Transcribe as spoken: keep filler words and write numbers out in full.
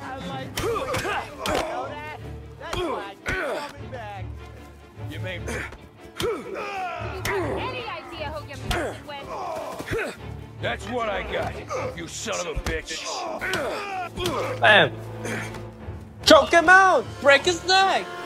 I like you. You know that? That's why you're coming back. You mean... Do you have any idea who you're messing with? That's what I got, you son of a bitch. Bam! Choke him out! Break his neck!